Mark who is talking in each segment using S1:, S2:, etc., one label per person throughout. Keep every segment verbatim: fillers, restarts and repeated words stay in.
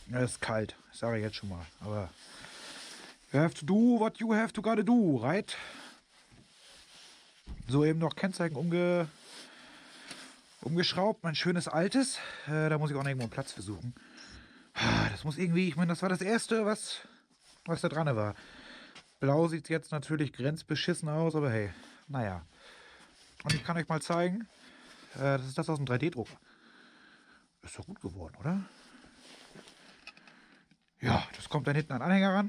S1: Es ist kalt, sage ich jetzt schon mal. Aber you have to do what you have to gotta do, right? So, eben noch Kennzeichen umge umgeschraubt. Mein schönes altes. Äh, da muss ich auch noch irgendwo einen Platz versuchen. Das muss irgendwie, ich meine, das war das Erste, was, was da dran war. Blau sieht jetzt natürlich grenzbeschissen aus, aber hey, naja. Und ich kann euch mal zeigen, äh, das ist das aus dem drei D Drucker. Ist doch gut geworden, oder? Ja, das kommt dann hinten an den Anhänger ran.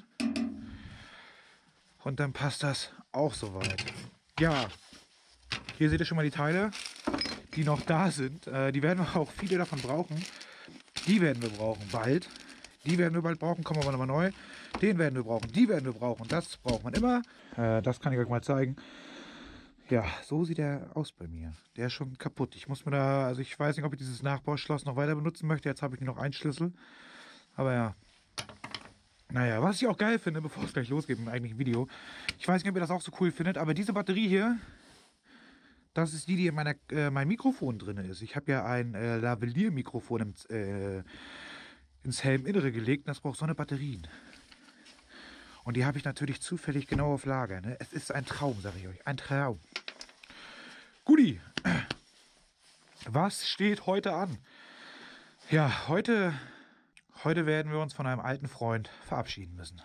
S1: Und dann passt das auch soweit. Ja, hier seht ihr schon mal die Teile, die noch da sind. Äh, die werden wir auch viele davon brauchen. Die werden wir brauchen bald. Die werden wir bald brauchen, kommen aber nochmal neu. Den werden wir brauchen, die werden wir brauchen. Das braucht man immer. Äh, das kann ich euch mal zeigen. Ja, so sieht er aus bei mir. Der ist schon kaputt. Ich muss mir da, also ich weiß nicht, ob ich dieses Nachbauschloss noch weiter benutzen möchte. Jetzt habe ich nur noch einen Schlüssel. Aber ja. Naja, was ich auch geil finde, bevor es gleich losgeht im eigentlichen Video. Ich weiß nicht, ob ihr das auch so cool findet, aber diese Batterie hier, das ist die, die in meiner, äh, meinem Mikrofon drin ist. Ich habe ja ein äh, Lavalier-Mikrofon im, äh, ins Helminnere gelegt und das braucht so eine Batterien. Und die habe ich natürlich zufällig genau auf Lager. Ne? Es ist ein Traum, sage ich euch. Ein Traum. Guti. Was steht heute an? Ja, heute, heute werden wir uns von einem alten Freund verabschieden müssen.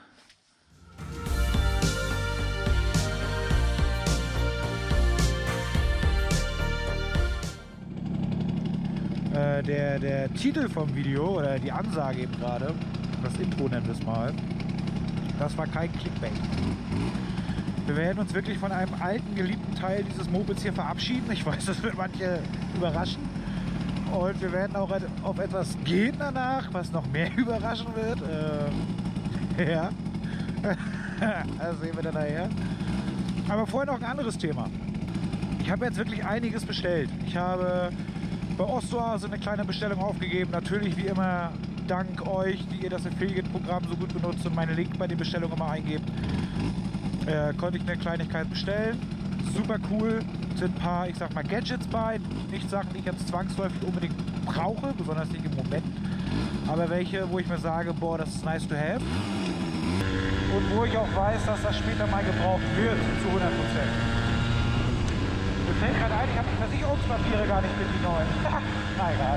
S1: Äh, der, der Titel vom Video, oder die Ansage eben gerade, das Intro nennen wir es mal, das war kein Clickbait. Wir werden uns wirklich von einem alten, geliebten Teil dieses Mopeds hier verabschieden. Ich weiß, das wird manche überraschen. Und wir werden auch auf etwas gehen danach, was noch mehr überraschen wird. Äh, ja, das sehen wir dann nachher. Aber vorher noch ein anderes Thema. Ich habe jetzt wirklich einiges bestellt. Ich habe bei Ostoase eine kleine Bestellung aufgegeben. Natürlich wie immer dank euch, die ihr das Affiliate-Programm so gut benutzt und meinen Link bei den Bestellungen immer eingebt. Äh, konnte ich eine Kleinigkeit bestellen. Super cool. Sind ein paar, ich sag mal, Gadgets bei. Nicht Sachen, die ich jetzt zwangsläufig unbedingt brauche, besonders nicht im Moment. Aber welche, wo ich mir sage, boah, das ist nice to have. Und wo ich auch weiß, dass das später mal gebraucht wird, zu hundert Prozent. Mir fällt gerade ein, ich habe die Versicherungspapiere gar nicht mit, die neuen. Na egal.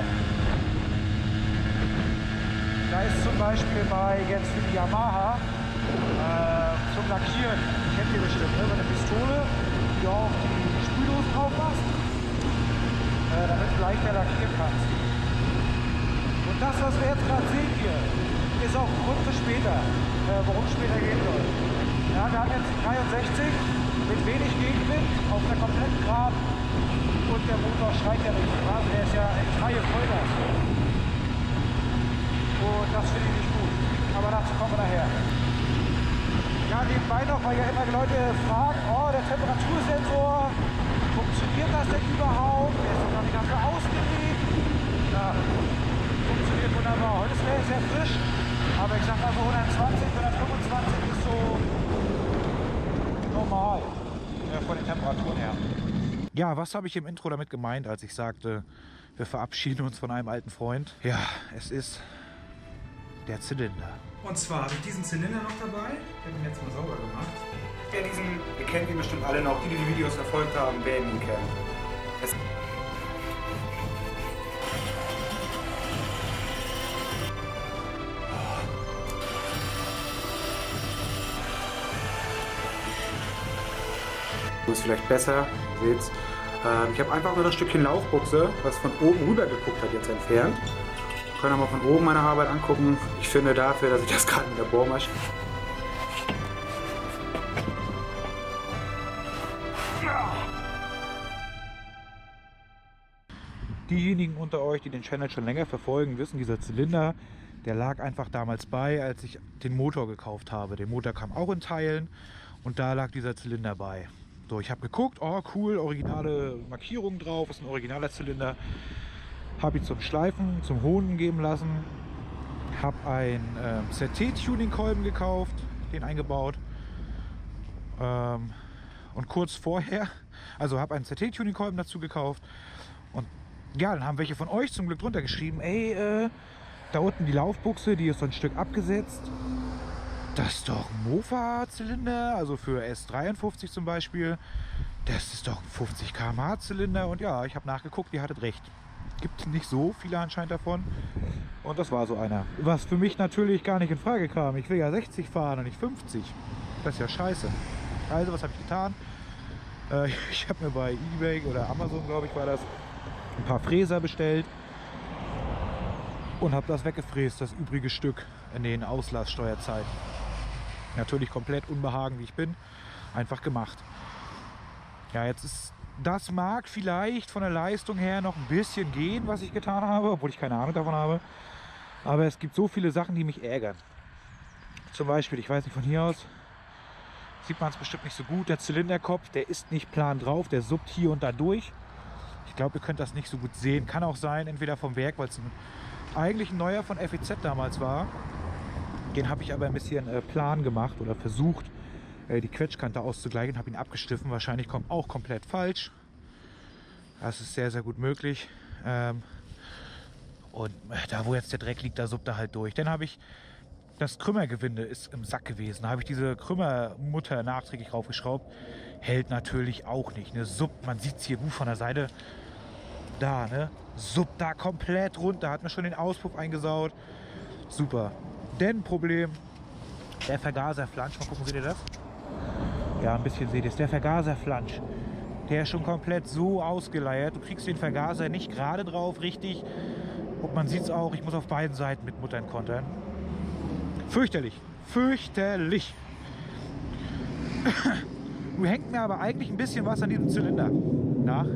S1: Da ist zum Beispiel bei jetzt für die Yamaha äh, zum Lackieren, kennt ihr bestimmt, ne? Eine Pistole, die du auf die Sprühdosen drauf machst, äh, damit du leichter lackieren kannst. Und das, was wir jetzt gerade sehen hier, ist auch ein Grund für später, äh, worum es später gehen soll. Ja, wir haben jetzt die dreiundsechzig mit wenig Gegenwind auf der kompletten Geraden und der Motor schreit ja nicht. Also der ist ja in freie Vollgas. Und das finde ich nicht gut. Aber dazu kommen wir nachher. Ja, nebenbei noch, weil ja immer Leute fragen, oh, der Temperatursensor, funktioniert das denn überhaupt? Der ist doch noch nicht dafür ausgelegt. Ja, funktioniert wunderbar. Heute ist der sehr frisch, aber ich sag mal so hundertzwanzig, hundertfünfundzwanzig ist so normal, ja, von den Temperaturen her. Ja, was habe ich im Intro damit gemeint, als ich sagte, wir verabschieden uns von einem alten Freund? Ja, es ist der Zylinder.
S2: Und zwar habe ich diesen Zylinder noch dabei. Ich habe ihn jetzt mal sauber gemacht.
S3: Ja, diesen, ihr kennt ihn bestimmt alle noch, die, die die Videos verfolgt haben, werden ihn kennen. Es ist vielleicht besser, ihr seht's. Ähm, ich habe einfach nur das Stückchen Laufbuchse, was von oben rüber geguckt hat, jetzt entfernt. Wir können auch mal von oben meine Arbeit angucken. Ich finde dafür, dass ich das gerade mit der Bohrmaschine.
S1: Diejenigen unter euch, die den Channel schon länger verfolgen, wissen, dieser Zylinder, der lag einfach damals bei, als ich den Motor gekauft habe. Der Motor kam auch in Teilen und da lag dieser Zylinder bei. So, ich habe geguckt, oh cool, originale Markierung drauf, ist ein originaler Zylinder. Habe ihn zum Schleifen, zum Honen geben lassen. Habe einen ähm, Z T-Tuning-Kolben gekauft, den eingebaut. Ähm, und kurz vorher, also habe einen Z T-Tuning-Kolben dazu gekauft. Und ja, dann haben welche von euch zum Glück drunter geschrieben, ey, äh, Da unten die Laufbuchse, die ist so ein Stück abgesetzt. Das ist doch ein Mofa-Zylinder, also für S dreiundfünfzig zum Beispiel. Das ist doch ein fünfzig Kilometer pro Stunde Zylinder. Und ja, ich habe nachgeguckt, ihr hattet recht. Gibt nicht so viele anscheinend davon. Und das war so einer. Was für mich natürlich gar nicht in Frage kam. Ich will ja sechzig fahren und nicht fünfzig. Das ist ja scheiße. Also, was habe ich getan? Äh, ich habe mir bei eBay oder Amazon, glaube ich, war das, ein paar Fräser bestellt. Und habe das weggefräst, das übrige Stück in den Auslasssteuerzeiten. Natürlich komplett unbehagen, wie ich bin. Einfach gemacht. Ja, jetzt ist... Das mag vielleicht von der Leistung her noch ein bisschen gehen, was ich getan habe, obwohl ich keine Ahnung davon habe. Aber es gibt so viele Sachen, die mich ärgern. Zum Beispiel, ich weiß nicht, von hier aus sieht man es bestimmt nicht so gut. Der Zylinderkopf, der ist nicht plan drauf, der suppt hier und da durch. Ich glaube, ihr könnt das nicht so gut sehen. Kann auch sein, entweder vom Werk, weil es ein, eigentlich ein neuer von F E Z damals war. Den habe ich aber ein bisschen äh, plan gemacht oder versucht, die Quetschkante auszugleichen, habe ihn abgeschliffen. Wahrscheinlich kommt auch komplett falsch. Das ist sehr, sehr gut möglich. Ähm und da, wo jetzt der Dreck liegt, da suppt er halt durch. Dann habe ich das Krümmergewinde ist im Sack gewesen. Da habe ich diese Krümmermutter nachträglich raufgeschraubt. Hält natürlich auch nicht. Ne? Suppt, man sieht es hier gut von der Seite. Da, ne? Suppt da komplett runter. Hat mir schon den Auspuff eingesaut. Super. Denn Problem, der Vergaserflansch. Mal gucken, seht ihr das? Ja, ein bisschen seht ihr es. Der Vergaserflansch, der ist schon komplett so ausgeleiert. Du kriegst den Vergaser nicht gerade drauf, richtig. Und man sieht es auch, ich muss auf beiden Seiten mit Muttern kontern. Fürchterlich. Fürchterlich. Du hängt mir aber eigentlich ein bisschen was an diesem Zylinder nach.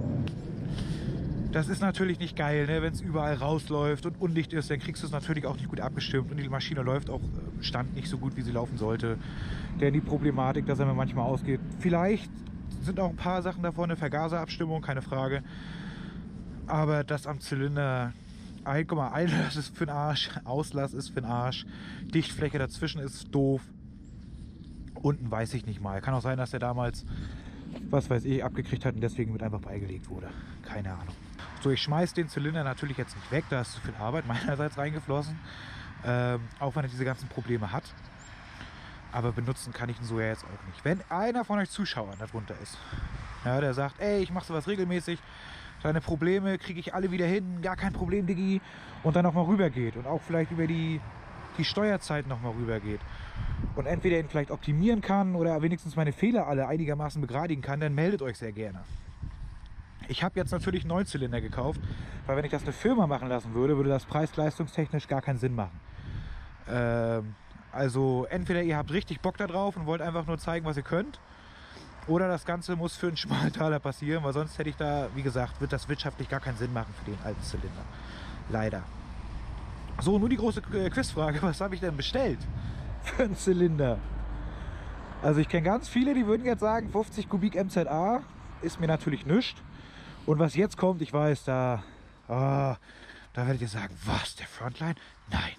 S1: Das ist natürlich nicht geil, ne? Wenn es überall rausläuft und undicht ist, dann kriegst du es natürlich auch nicht gut abgestimmt und die Maschine läuft auch Stand nicht so gut, wie sie laufen sollte. Denn die Problematik, dass er mir manchmal ausgeht, vielleicht sind auch ein paar Sachen davon, eine Vergaserabstimmung, keine Frage. Aber das am Zylinder, ein, guck mal, Einlass ist für den Arsch, Auslass ist für den Arsch, Dichtfläche dazwischen ist doof. Unten weiß ich nicht mal. Kann auch sein, dass er damals, was weiß ich, abgekriegt hat und deswegen mit einfach beigelegt wurde. Keine Ahnung. So, ich schmeiß den Zylinder natürlich jetzt nicht weg, da ist zu viel Arbeit meinerseits reingeflossen. Ähm, auch wenn er diese ganzen Probleme hat. Aber benutzen kann ich ihn so ja jetzt auch nicht. Wenn einer von euch Zuschauern darunter ist, ja, der sagt, ey, ich mache sowas regelmäßig, deine Probleme kriege ich alle wieder hin, gar kein Problem, Diggi, und dann nochmal rüber geht und auch vielleicht über die, die Steuerzeit nochmal rüber geht und entweder ihn vielleicht optimieren kann oder wenigstens meine Fehler alle einigermaßen begradigen kann, dann meldet euch sehr gerne. Ich habe jetzt natürlich einen Neunzylinder gekauft, weil wenn ich das eine Firma machen lassen würde, würde das preis-leistungstechnisch gar keinen Sinn machen. Ähm, also entweder ihr habt richtig Bock da drauf und wollt einfach nur zeigen, was ihr könnt, oder das Ganze muss für einen Schmaltaler passieren, weil sonst hätte ich da, wie gesagt, wird das wirtschaftlich gar keinen Sinn machen für den alten Zylinder. Leider. So, nur die große Quizfrage, was habe ich denn bestellt für einen Zylinder? Also ich kenne ganz viele, die würden jetzt sagen, fünfzig Kubik M Z A ist mir natürlich nichts. Und was jetzt kommt, ich weiß, da, oh, da werdet ihr sagen, was, der Frontline? Nein.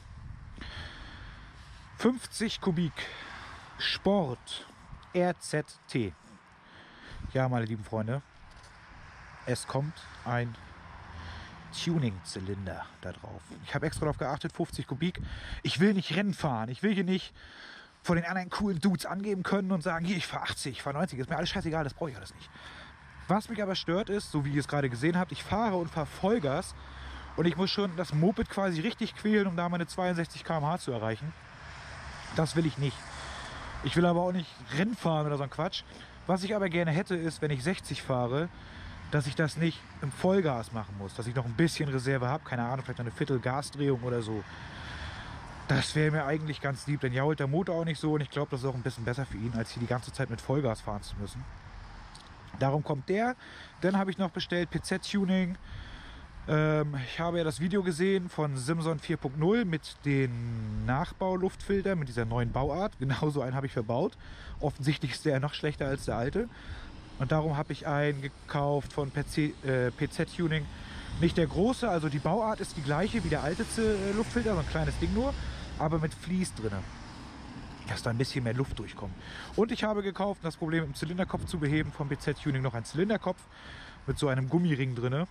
S1: fünfzig Kubik Sport R Z T. Ja, meine lieben Freunde, es kommt ein Tuning-Zylinder da drauf. Ich habe extra darauf geachtet, fünfzig Kubik. Ich will nicht Rennen fahren. Ich will hier nicht vor den anderen coolen Dudes angeben können und sagen, hier, ich fahre achtzig, ich fahre neunzig. Ist mir alles scheißegal, das brauche ich alles nicht. Was mich aber stört ist, so wie ihr es gerade gesehen habt, ich fahre und fahre Vollgas und ich muss schon das Moped quasi richtig quälen, um da meine zweiundsechzig Kilometer pro Stunde zu erreichen. Das will ich nicht. Ich will aber auch nicht Rennen fahren oder so ein Quatsch. Was ich aber gerne hätte, ist, wenn ich sechzig fahre, dass ich das nicht im Vollgas machen muss. Dass ich noch ein bisschen Reserve habe, keine Ahnung, vielleicht noch eine Viertel Gasdrehung oder so. Das wäre mir eigentlich ganz lieb, denn jault der Motor auch nicht so und ich glaube, das ist auch ein bisschen besser für ihn, als hier die ganze Zeit mit Vollgas fahren zu müssen. Darum kommt der. Dann habe ich noch bestellt P Z-Tuning. Ähm, ich habe ja das Video gesehen von Simson vier Punkt null mit den Nachbauluftfiltern, mit dieser neuen Bauart. Genauso einen habe ich verbaut. Offensichtlich ist der noch schlechter als der alte. Und darum habe ich einen gekauft von P Z-Tuning. Nicht der große, also die Bauart ist die gleiche wie der alte Luftfilter, so ein kleines Ding nur, aber mit Vlies drin, dass da ein bisschen mehr Luft durchkommt. Und ich habe gekauft, um das Problem im Zylinderkopf zu beheben, vom P Z-Tuning noch einen Zylinderkopf mit so einem Gummiring drin.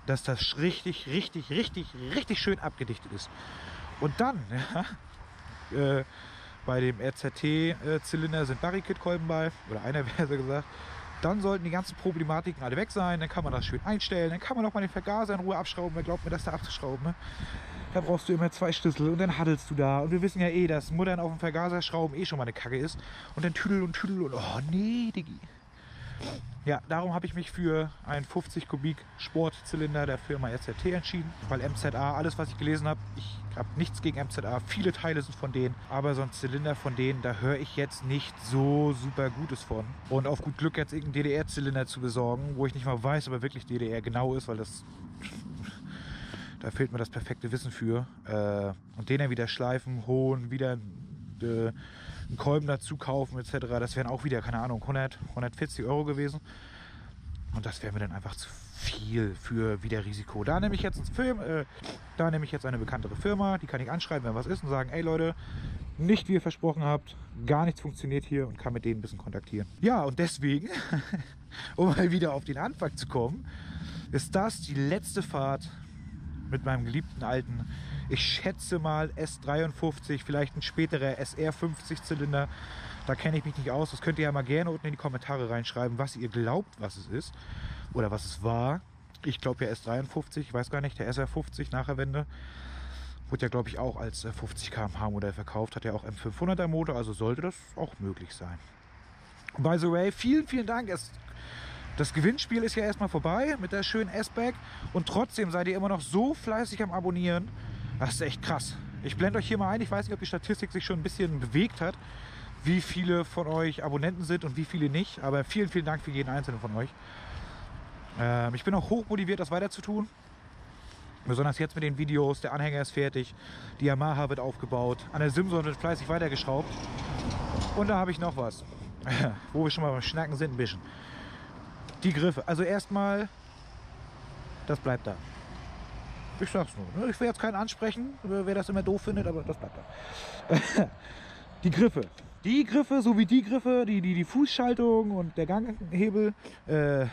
S1: dass das richtig, richtig, richtig, richtig schön abgedichtet ist. Und dann, ja, äh, bei dem R Z T-Zylinder sind Barricade-Kolben bei, oder einer besser gesagt. Dann sollten die ganzen Problematiken alle weg sein, dann kann man das schön einstellen, dann kann man auch mal den Vergaser in Ruhe abschrauben, wer glaubt mir, das da abzuschrauben, ne? Da brauchst du immer zwei Schlüssel und dann haddelst du da. Und wir wissen ja eh, dass Muttern auf dem Vergaser schrauben eh schon mal eine Kacke ist. Und dann Tüdel und Tüdel und oh nee, Diggi. Ja, darum habe ich mich für einen fünfzig Kubik Sportzylinder der Firma R Z T entschieden, weil M Z A, alles was ich gelesen habe, ich habe nichts gegen M Z A, viele Teile sind von denen, aber so ein Zylinder von denen, da höre ich jetzt nicht so super Gutes von. Und auf gut Glück jetzt irgendeinen D D R-Zylinder zu besorgen, wo ich nicht mal weiß, ob er wirklich D D R genau ist, weil das, da fehlt mir das perfekte Wissen für. Und den dann wieder schleifen, holen, wieder äh, einen Kolben dazu kaufen et cetera. Das wären auch wieder, keine Ahnung, hundert, hundertvierzig Euro gewesen. Und das wäre mir dann einfach zu viel für wieder Risiko. Da nehme ich jetzt einen Film, äh, da nehme ich jetzt eine bekanntere Firma, die kann ich anschreiben, wenn was ist und sagen, ey Leute, nicht wie ihr versprochen habt, gar nichts funktioniert hier und kann mit denen ein bisschen kontaktieren. Ja, und deswegen, um mal wieder auf den Anfang zu kommen, ist das die letzte Fahrt mit meinem geliebten alten, ich schätze mal S dreiundfünfzig, vielleicht ein späterer S R fünfzig Zylinder. Da kenne ich mich nicht aus. Das könnt ihr ja mal gerne unten in die Kommentare reinschreiben, was ihr glaubt, was es ist oder was es war. Ich glaube ja S dreiundfünfzig, ich weiß gar nicht, der S R fünfzig nach der Wende wurde ja, glaube ich, auch als fünfzig Kilometer pro Stunde Modell verkauft. Hat ja auch M fünfhunderter Motor, also sollte das auch möglich sein. By the way, vielen, vielen Dank. Es Das Gewinnspiel ist ja erstmal vorbei mit der schönen S-Bag und trotzdem seid ihr immer noch so fleißig am Abonnieren. Das ist echt krass. Ich blende euch hier mal ein, ich weiß nicht, ob die Statistik sich schon ein bisschen bewegt hat, wie viele von euch Abonnenten sind und wie viele nicht, aber vielen, vielen Dank für jeden einzelnen von euch. Ähm, ich bin auch hoch motiviert, das weiter zu tun. Besonders jetzt mit den Videos, der Anhänger ist fertig, die Yamaha wird aufgebaut, an der Simson wird fleißig weitergeschraubt. Und da habe ich noch was, wo wir schon mal beim Schnacken sind ein bisschen. Die Griffe. Also erstmal, das bleibt da. Ich sag's nur. Ne? Ich will jetzt keinen ansprechen, wer das immer doof findet, aber das bleibt da. Die Griffe. Die Griffe, so wie die Griffe, die, die, die Fußschaltung und der Ganghebel, äh,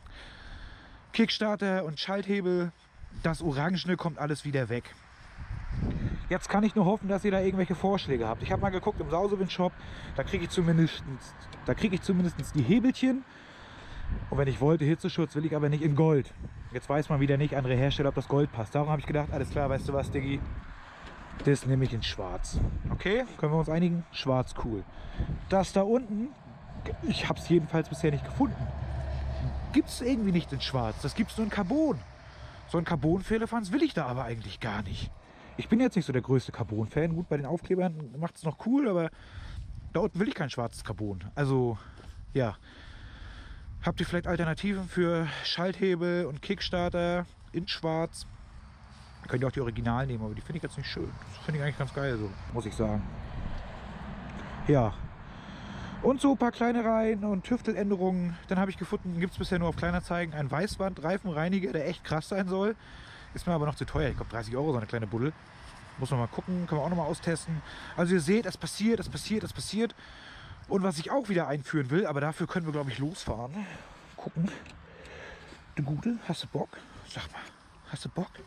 S1: Kickstarter und Schalthebel, das Orangene kommt alles wieder weg. Jetzt kann ich nur hoffen, dass ihr da irgendwelche Vorschläge habt. Ich habe mal geguckt im Sausewind-Shop, da kriege ich zumindest, da kriege ich zumindest die Hebelchen. Und wenn ich wollte, Hitzeschutz will ich aber nicht in Gold. Jetzt weiß man wieder nicht, andere Hersteller, ob das Gold passt. Darum habe ich gedacht, alles klar, weißt du was, Diggi? Das nehme ich in Schwarz. Okay, können wir uns einigen? Schwarz, cool. Das da unten, ich habe es jedenfalls bisher nicht gefunden. Gibt es irgendwie nicht in Schwarz. Das gibt es nur in Carbon. So ein Carbon-Firlefanz will ich da aber eigentlich gar nicht. Ich bin jetzt nicht so der größte Carbon-Fan. Gut, bei den Aufklebern macht es noch cool, aber da unten will ich kein schwarzes Carbon. Also, ja. Habt ihr vielleicht Alternativen für Schalthebel und Kickstarter in Schwarz? Könnt ihr auch die Original nehmen, aber die finde ich jetzt nicht schön. Das finde ich eigentlich ganz geil, so muss ich sagen. Ja. Und so ein paar Kleinereien und Tüfteländerungen. Dann habe ich gefunden, gibt es bisher nur auf Kleinanzeigen einen Weißwand-Reifenreiniger, der echt krass sein soll. Ist mir aber noch zu teuer. Ich glaube dreißig Euro, so eine kleine Buddel. Muss man mal gucken, kann man auch noch mal austesten. Also ihr seht, es passiert, es passiert, es passiert. Und was ich auch wieder einführen will, aber dafür können wir, glaube ich, losfahren. Gucken. Du Gute, hast du Bock? Sag mal, hast du Bock?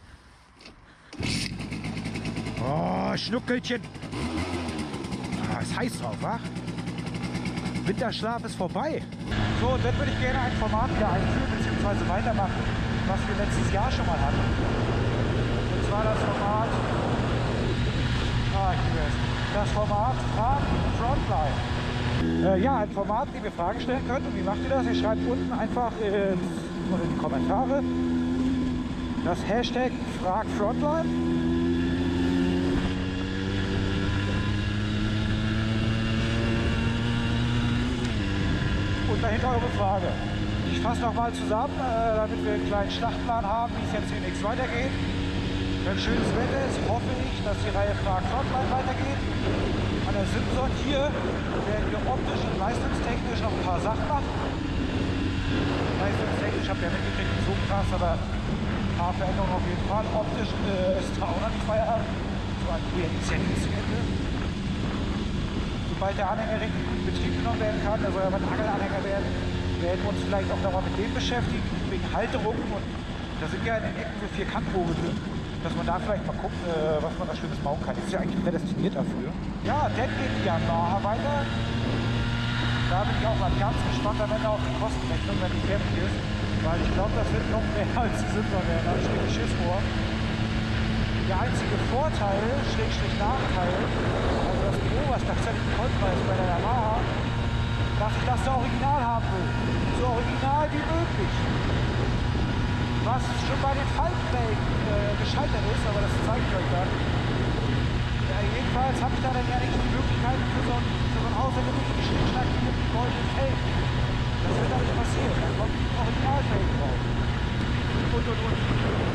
S1: Oh, Schnuckelchen. Ah, ist heiß drauf, wa? Winterschlaf ist vorbei. So, und dann würde ich gerne ein Format wieder einführen, beziehungsweise weitermachen, was wir letztes Jahr schon mal hatten. Und zwar das Format, ah, ich liebe es, das Format Fragen Frontline. Äh, ja, ein Format, in dem ihr Fragen stellen könnt. Und wie macht ihr das? Ihr schreibt unten einfach in, in die Kommentare das Hashtag FragFrontline. Und dahinter eure Frage. Ich fasse nochmal zusammen, äh, damit wir einen kleinen Schlachtplan haben, wie es jetzt demnächst weitergeht. Wenn schönes Wetter ist, hoffe ich, dass die Reihe FragFrontline weitergeht. An der Simson hier werden wir optisch und leistungstechnisch noch ein paar Sachen machen. Leistungstechnisch habt ihr ja mitgekriegt, nicht so krass, aber ein paar Veränderungen auf jeden Fall. Optisch äh, ist da auch noch nicht Feierabend. So ein Projekt ist ja nicht zu Ende. Sobald der Anhänger richtig gut in Betrieb genommen werden kann, der soll ja mal ein Angelanhänger werden, werden wir uns vielleicht auch nochmal mit dem beschäftigen, wegen Halterungen und Da sind ja in den Ecken so vier Kantrohre drin, dass man da vielleicht mal guckt, äh, was man da Schönes bauen kann. Ist ja eigentlich prädestiniert dafür. Ja, dann geht die Yamaha weiter. Da bin ich auch mal ganz gespannt am Ende auf die Kostenrechnung, wenn die fertig ist. Weil ich glaube, das wird noch mehr als die Silber werden. Da steht ein Schiss vor. Der einzige Vorteil, Schrägstrich Nachteil, also das Pro, was tatsächlich ein Vollpreis bei der Yamaha, dass ich das da original haben will. So original wie möglich. Was schon bei den Faltenbälgen äh, gescheitert ist, aber das zeige ich euch dann. Ja, jedenfalls habe ich da dann ja nicht die Möglichkeit für so einen, für so einen außergewöhnlichen Schnickschnack wie mit goldenen Felgen. Das wird da nicht passieren. Dann kommt die Originalfelgen drauf. Und und und.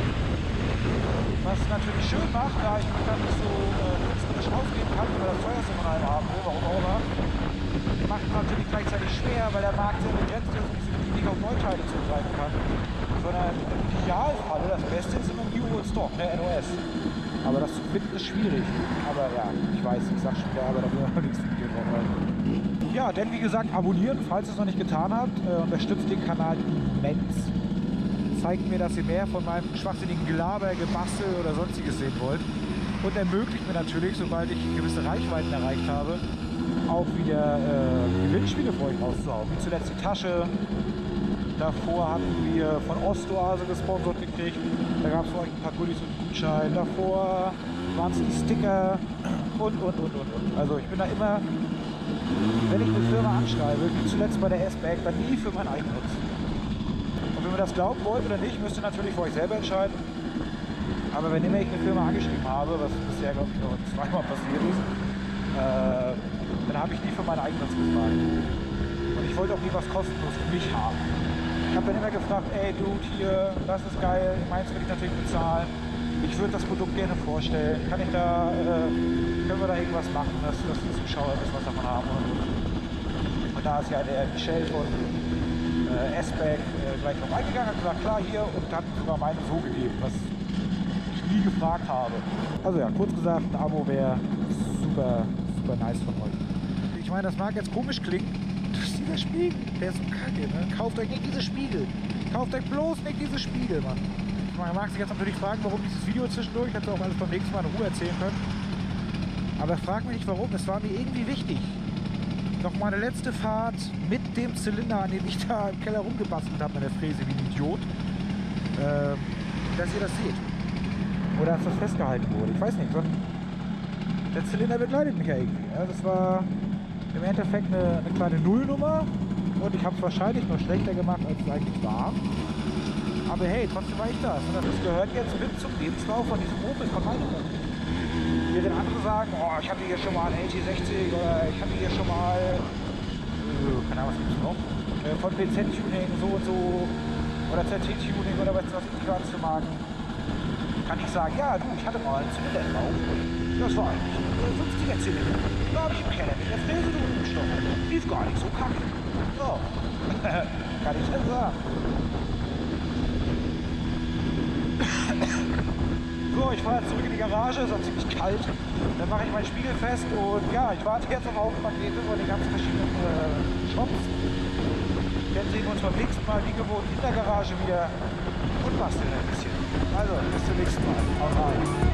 S1: Was natürlich schön macht, da ich mich dann nicht so äh, künstlerisch ausgeben kann, weil das teuerste von einem haben will, warum auch immer, macht es natürlich gleichzeitig schwer, weil der Markt sehr begrenzt ist und ich so gut nicht auf Neuteile zugreifen kann. Sondern im Idealfall, das Beste ist immer New Old Stock, ne, N O S. Aber das zu finden ist schwierig. Aber ja, ich weiß, ich sag schon wieder, aber da will man nichts Video drauf halten. Ja, denn wie gesagt, abonnieren, falls ihr es noch nicht getan habt. Äh, unterstützt den Kanal immens. Zeigt mir, dass ihr mehr von meinem schwachsinnigen Gelaber, Gebastel oder sonstiges sehen wollt. Und ermöglicht mir natürlich, sobald ich gewisse Reichweiten erreicht habe, auch wieder äh, Gewinnspiele für euch rauszuhauen. Wie zuletzt die Tasche. Davor hatten wir von Ostoase gesponsert gekriegt. Da gab es für euch ein paar Goodies und einen Gutschein. Davor waren es die Sticker und, und, und, und, und. Also ich bin da immer, wenn ich eine Firma anschreibe, wie zuletzt bei der S-Bag, dann nie für meinen Eigennutz. Und wenn ihr das glauben wollt oder nicht, müsst ihr natürlich für euch selber entscheiden. Aber wenn immer ich eine Firma angeschrieben habe, was bisher glaube ich noch zweimal passiert ist, äh, dann habe ich nie für meinen Eigennutz gefragt. Und ich wollte auch nie was kostenlos für mich haben. Ich habe dann immer gefragt, ey Dude, hier, das ist geil, meins will ich natürlich bezahlen. Ich würde das Produkt gerne vorstellen. Kann ich da, äh, können wir da irgendwas machen, dass, dass die Zuschauer das was davon haben. Und da ist ja der Michel von äh, S-Bag äh, gleich drauf eingegangen, hat gesagt, klar hier, und hat sogar meine so gegeben, was ich nie gefragt habe. Also ja, kurz gesagt, ein Abo wäre super, super nice von euch. Ich meine, das mag jetzt komisch klingen. Der Spiegel, der ist so kacke, ne? Kauft euch nicht diese Spiegel. Kauft euch bloß nicht diese Spiegel, Mann. Man mag sich jetzt natürlich fragen, warum dieses Video zwischendurch, hätte auch alles beim nächsten Mal in Ruhe erzählen können. Aber frag mich nicht warum, es war mir irgendwie wichtig. Noch meine letzte Fahrt mit dem Zylinder, an dem ich da im Keller rumgebastelt habe mit der Fräse wie ein Idiot, äh, dass ihr das seht. Oder dass das festgehalten wurde. Ich weiß nicht, sondern der Zylinder begleitet mich ja irgendwie. Ja, das war im Endeffekt eine, eine kleine Nullnummer und ich habe es wahrscheinlich noch schlechter gemacht, als es eigentlich war. Aber hey, trotzdem war ich das. Und das gehört jetzt mit zum Lebenslauf von diesem Opel, von meinem Opel. Während andere sagen, oh, ich hatte hier schon mal einen L T sechzig oder ich hatte hier schon mal, äh, keine Ahnung, was gibt es noch, äh, von P Z-Tuning so und so oder Z T-Tuning oder was was ich gerade zu mag, kann ich sagen, ja du, ich hatte mal einen Zylinder drauf. Das war eigentlich ein fünfziger Zylinder. Da habe ich im Keller mit der Fräse drüber gestochen. Lief gar nicht so kacke. So, kann ich denn sagen. So, ich fahre jetzt zurück in die Garage, es ist auch ziemlich kalt. Dann mache ich meinen Spiegel fest und ja, ich warte jetzt auf Pakete von den ganzen verschiedenen äh, Shops. Dann sehen wir uns beim nächsten Mal wie gewohnt in der Garage wieder und basteln ein bisschen. Also, bis zum nächsten Mal. Haut rein.